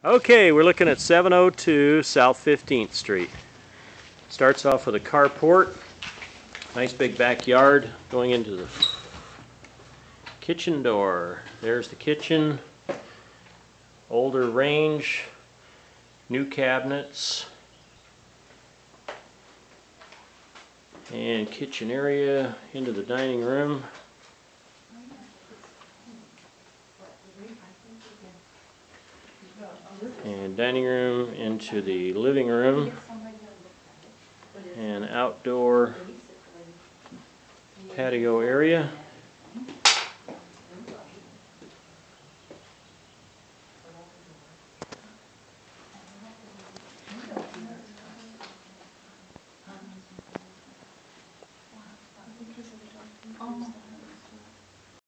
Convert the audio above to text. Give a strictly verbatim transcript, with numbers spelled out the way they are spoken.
Okay, we're looking at seven oh two South fifteenth Street. Starts off with a carport, nice big backyard going into the kitchen door. There's the kitchen, older range, new cabinets, and kitchen area into the dining room. And dining room into the living room and outdoor patio area.